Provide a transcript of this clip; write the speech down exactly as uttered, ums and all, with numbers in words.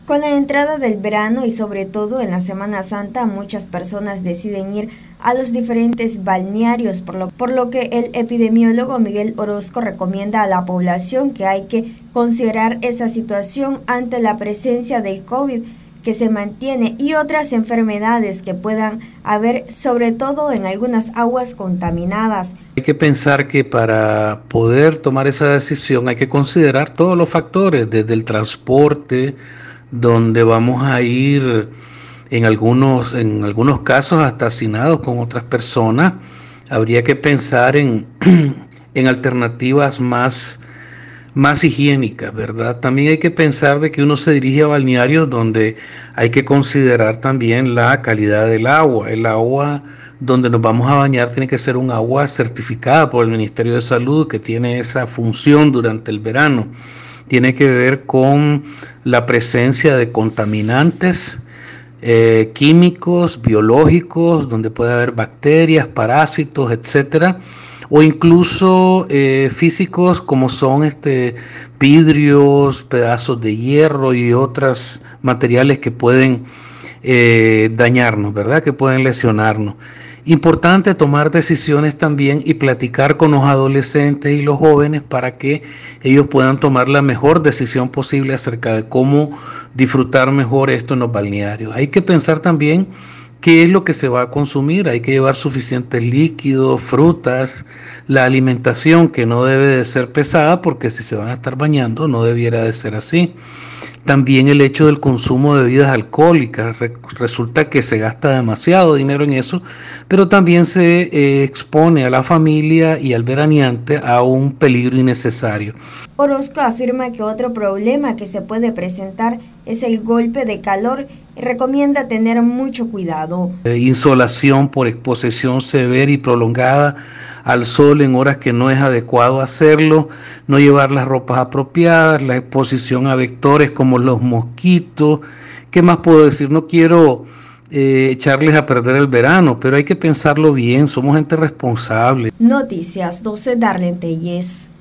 Con la entrada del verano y sobre todo en la Semana Santa, muchas personas deciden ir a los diferentes balnearios, por lo, por lo que el epidemiólogo Miguel Orozco recomienda a la población que hay que considerar esa situación ante la presencia del COVID que se mantiene y otras enfermedades que puedan haber, sobre todo en algunas aguas contaminadas. Hay que pensar que para poder tomar esa decisión hay que considerar todos los factores, desde el transporte, donde vamos a ir en algunos, en algunos casos hasta hacinados con otras personas. Habría que pensar en, en alternativas más, más higiénicas, ¿verdad? También hay que pensar de que uno se dirige a balnearios donde hay que considerar también la calidad del agua. El agua donde nos vamos a bañar tiene que ser un agua certificada por el Ministerio de Salud, que tiene esa función durante el verano. Tiene que ver con la presencia de contaminantes eh, químicos, biológicos, donde puede haber bacterias, parásitos, etcétera, o incluso eh, físicos como son este, vidrios, pedazos de hierro y otros materiales que pueden eh, dañarnos, ¿verdad? Que pueden lesionarnos. Importante tomar decisiones también y platicar con los adolescentes y los jóvenes para que ellos puedan tomar la mejor decisión posible acerca de cómo disfrutar mejor esto en los balnearios. Hay que pensar también qué es lo que se va a consumir. Hay que llevar suficientes líquidos, frutas, la alimentación que no debe de ser pesada, porque si se van a estar bañando no debiera de ser así. También el hecho del consumo de bebidas alcohólicas, resulta que se gasta demasiado dinero en eso, pero también se eh, expone a la familia y al veraneante a un peligro innecesario. Orozco afirma que otro problema que se puede presentar es el golpe de calor y recomienda tener mucho cuidado. Eh, insolación por exposición severa y prolongada al sol en horas que no es adecuado hacerlo, no llevar las ropas apropiadas, la exposición a vectores como los mosquitos. ¿Qué más puedo decir? No quiero eh, echarles a perder el verano, pero hay que pensarlo bien, somos gente responsable. Noticias doce, Darlene Telles.